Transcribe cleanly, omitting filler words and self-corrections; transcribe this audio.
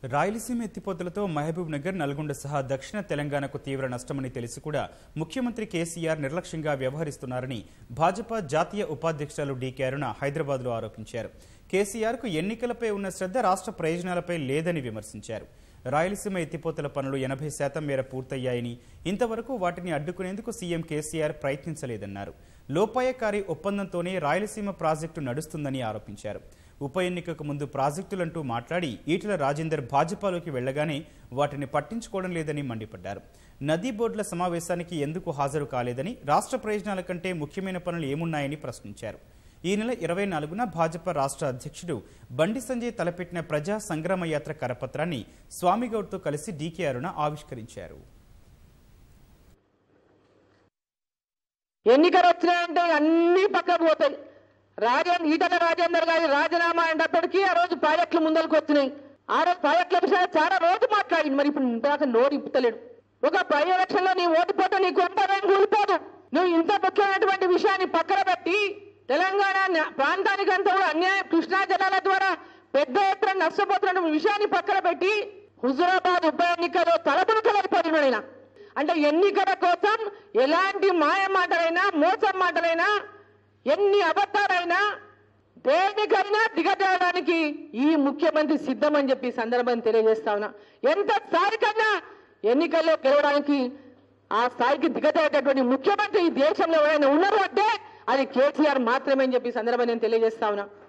రాయలసీమ ఎత్తిపోతలతో మహబూబ్ నగర్, నల్గొండ సహా దక్షిణ తెలంగాణకు తీవ్ర నష్టమని తెలిసి కూడా ముఖ్యమంత్రి కేసీఆర్ నిర్లక్ష్యంగా వ్యవహరిస్తున్నారని భాజపా జాతీయ ఉపాధ్యక్షులు డీకే అరుణ హైదరాబాద్లో ఆరోపించారు. కేసీఆర్కు ఎన్నికలపై ఉన్న శ్రద్ధ రాష్ట్ర ప్రయోజనాలపై లేదని విమర్శించారు. రాయలసీమ ఎత్తిపోతల పనులు 80% మేర పూర్తయ్యాయని, ఇంతవరకు వాటిని అడ్డుకునేందుకు సీఎం కేసీఆర్ ప్రయత్నించలేదన్నారు. లోపాయకారి ఒప్పందంతోనే రాయలసీమ ప్రాజెక్టు నడుస్తుందని ఆరోపించారు. ఉప ఎన్నికకు ముందు ప్రాజెక్టులంటూ మాట్లాడి ఈటెల రాజేందర్ భాజపాలోకి వెళ్లగానే వాటిని పట్టించుకోవడం లేదని మండిపడ్డారు. నదీ బోర్డుల సమావేశానికి ఎందుకు హాజరు కాలేదని, రాష్ట్ర ప్రయోజనాల కంటే ముఖ్యమైన పనులు ఏమున్నాయని ప్రశ్నించారు. ఈ నెల 24న భాజపా రాష్ట్ర అధ్యక్షుడు బండి సంజయ్ తలపెట్టిన ప్రజా సంగ్రామ యాత్ర కరపత్రాన్ని స్వామిగౌడ్తో కలిసి డీకే అరుణ ఆవిష్కరించారు. ఎన్నికలు వచ్చినాయంటే అన్ని పక్కకు పోతాయి. ఈటల రాజేందర్ గారి రాజీనామా అయినప్పటికీ ఆ రోజు ప్రాజెక్టులు ముందరకు వచ్చినాయి. ఆ రోజు ప్రాజెక్టుల విషయాలు చాలా రోజు మాట్లాడింది. మరి ఇప్పుడు ఇంతదాకా నోరు ఇప్పుతలేడు. ఒక పై ఎలక్షన్ లో నీ ఓడిపోతే నీకు కొంపవేం కూలిపోదు. నువ్వు ఇంత ముఖ్యమైనటువంటి విషయాన్ని పక్కన పెట్టి తెలంగాణ ప్రాంతానికంతా కూడా అన్యాయం, కృష్ణా జలాల ద్వారా పెద్ద ఎత్తున నష్టపోతున్న విషయాన్ని పక్కన పెట్టి హుజూరాబాద్ ఉప ఎన్నికలో తలపులకలైపోయిన అంటే ఎన్నికల కోసం ఎలాంటి మాయ మాటలైనా, మోసం మాటలైనా, ఎన్ని అబద్ధాలైనా దేనికైనా దిగజేయడానికి ఈ ముఖ్యమంత్రి సిద్ధమని చెప్పి సందర్భాన్ని తెలియజేస్తా ఉన్నా. ఎంత స్థాయికన్నా ఎన్నికల్లో గెలవడానికి ఆ స్థాయికి దిగజేటటువంటి ముఖ్యమంత్రి ఈ దేశంలో ఎవరైనా ఉన్నారు అంటే అది కేసీఆర్ మాత్రమే అని చెప్పి సందర్భాన్ని నేను తెలియజేస్తా ఉన్నా.